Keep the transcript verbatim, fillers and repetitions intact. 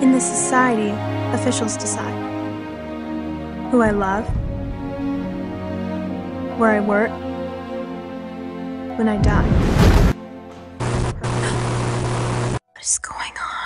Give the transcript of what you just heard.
In this society, officials decide who I love, where I work, when I die. What is going on?